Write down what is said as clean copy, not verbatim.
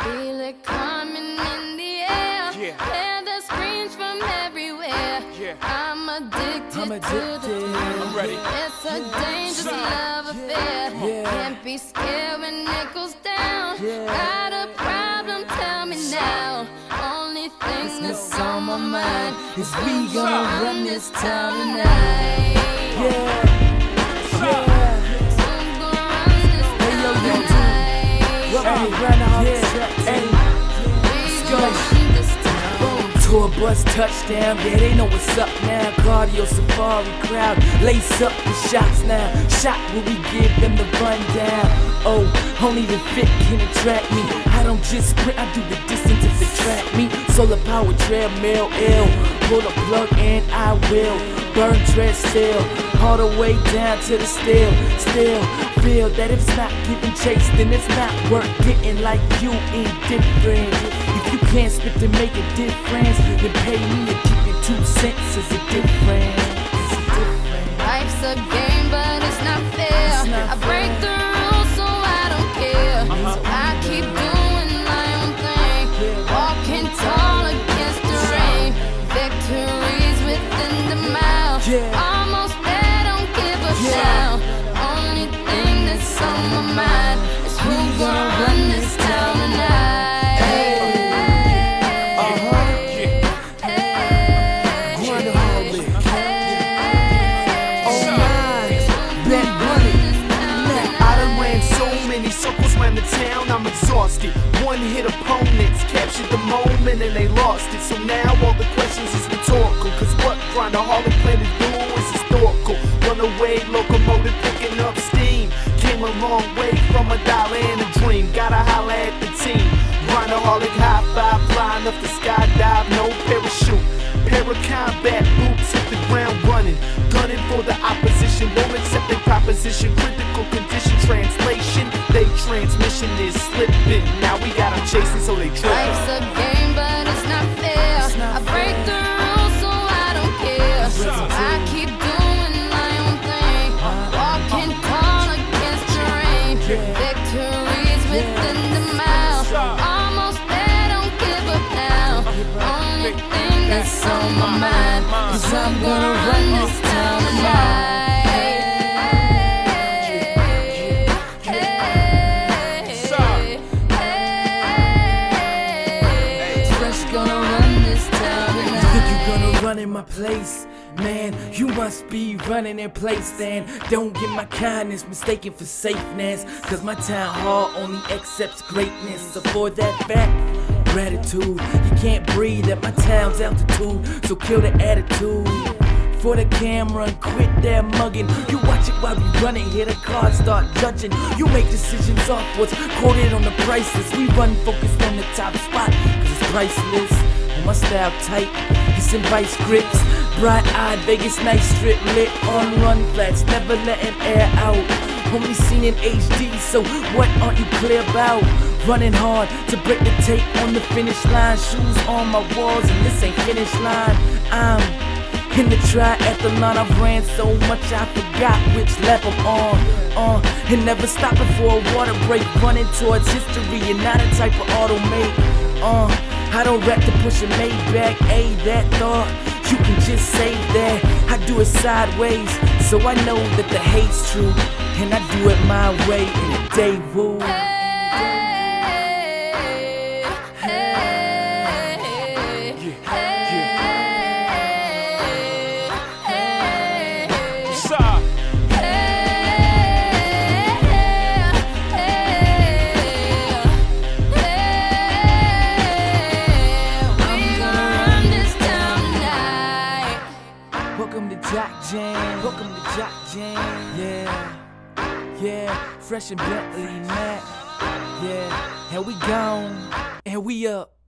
Feel it coming in the air. Hear the screams from everywhere. I'm addicted to the thrill. It's a dangerous love affair. Can't be scared when it goes down. Got a problem? Tell me now. Only thing that's on my mind is we gonna run this town tonight. Tour bus touchdown, yeah, they know what's up now. Cardio safari crowd, lace up the shots now. Shot where we give them the rundown. Oh, only the fit can attract me. I don't just sprint, I do the distance if they track me. Solar power treadmill, ill. Pull the plug and I will burn tread still, all the way down to the still feel that if it's not giving chase, then it's not worth getting like you indifferent. If you can't spit to make a difference, then pay me to keep your 2 cents as a difference. Life's a game, but it's not fair. I break the rules, so I don't care. So I keep doing my own thing, walking tall against the rain. Victories within the mile. Almost there, don't give a shout. Only thing that's on my mind is who's gonna run this town tonight. I'm exhausted. One-hit opponents captured the moment and they lost it. So now all the questions is rhetorical, cause what Grindaholic plan to do is historical. Runaway locomotive picking up steam. Came a long way from a dollar and a dream. Gotta holla at the team. Grindaholic high five, flying up the skydive, no parachute. Para-combat boots hit the ground running. Gunning for the opposition, won't accept their proposition. Critical condition translation, they transmission is slipping. Now we got them chasing, so they tripping. Life's a game, but it's not fair. I break the rules, so I don't care. I keep doing my own thing, walking tall against the rain. Victories within the mile. Almost there, don't give up now. Only thing that's on my mind is I'm gonna run this town tonight. Running my place, man, you must be running in place then. Don't get my kindness mistaken for safeness, cause my town hall only accepts greatness. So for that fact, gratitude, you can't breathe at my town's altitude, so kill the attitude for the camera and quit that mugging. You watch it while we running, hear the cards start judging. You make decisions off what's quoted on the prices. We run focused on the top spot, cause it's priceless. And my style tight, it's in vice grips. Bright-eyed Vegas night strip lit on run flats, never letting air out. Only seen in HD, so what aren't you clear about? Running hard to break the tape on the finish line. Shoes on my walls and this ain't finish line. I'm in the triathlon, I've ran so much I forgot which lap I'm on. And never stopping for a water break, running towards history and not a type of automate. I don't rap to push a Maybach, that thought, you can just save that. I do it sideways, so I know that the hate's true, and I do it my way in a day, woo. Welcome to Jock Jam, yeah, fresh and Bentley Mac, yeah, and we gone, and we up.